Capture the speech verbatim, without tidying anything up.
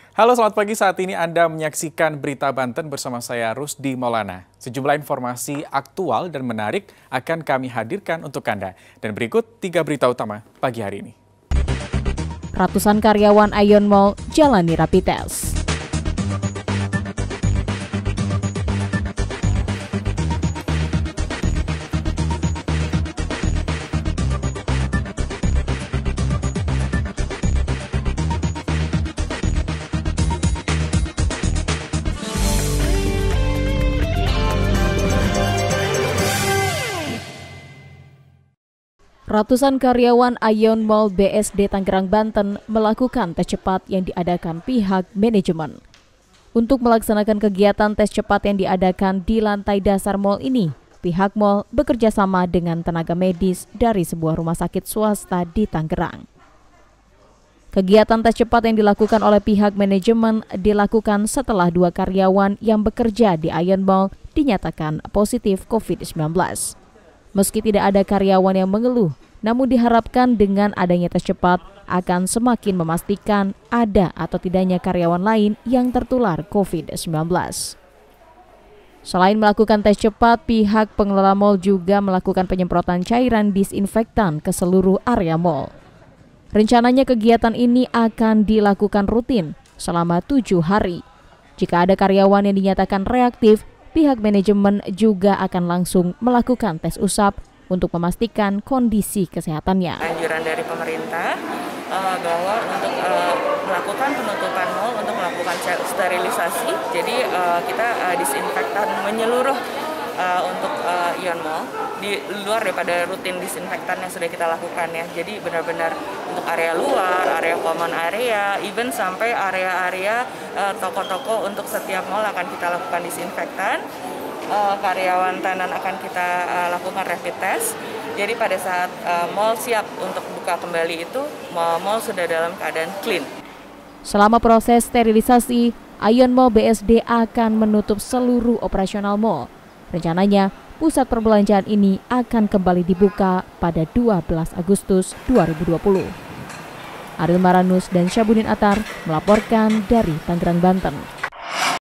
Halo, selamat pagi. Saat ini Anda menyaksikan Berita Banten bersama saya Rusdi Maulana. Sejumlah informasi aktual dan menarik akan kami hadirkan untuk Anda. Dan berikut tiga berita utama pagi hari ini. Ratusan karyawan Aeon Mall jalani rapid test. Ratusan karyawan Aeon Mall B S D Tangerang, Banten melakukan tes cepat yang diadakan pihak manajemen. Untuk melaksanakan kegiatan tes cepat yang diadakan di lantai dasar mall ini, pihak mall bekerja sama dengan tenaga medis dari sebuah rumah sakit swasta di Tangerang. Kegiatan tes cepat yang dilakukan oleh pihak manajemen dilakukan setelah dua karyawan yang bekerja di Aeon Mall dinyatakan positif covid sembilan belas. Meski tidak ada karyawan yang mengeluh, namun diharapkan dengan adanya tes cepat akan semakin memastikan ada atau tidaknya karyawan lain yang tertular covid sembilan belas. Selain melakukan tes cepat, pihak pengelola mal juga melakukan penyemprotan cairan disinfektan ke seluruh area mal. Rencananya kegiatan ini akan dilakukan rutin selama tujuh hari. Jika ada karyawan yang dinyatakan reaktif, pihak manajemen juga akan langsung melakukan tes usap untuk memastikan kondisi kesehatannya. Anjuran dari pemerintah uh, bahwa untuk uh, melakukan penutupan mal untuk melakukan sterilisasi, jadi uh, kita uh, disinfektan menyeluruh uh, untuk uh, Aeon Mall di luar daripada rutin disinfektan yang sudah kita lakukan ya. Jadi benar-benar untuk area luar, area common area, even sampai area-area uh, toko-toko untuk setiap mall akan kita lakukan disinfektan. Uh, karyawan tenan akan kita uh, lakukan rapid test. Jadi pada saat uh, mall siap untuk buka kembali itu, mall, mall sudah dalam keadaan clean. Selama proses sterilisasi, Aeon Mall B S D akan menutup seluruh operasional mall. Rencananya, pusat perbelanjaan ini akan kembali dibuka pada dua belas Agustus dua ribu dua puluh. Ariel Maranus dan Syabudin Atar melaporkan dari Tangerang, Banten.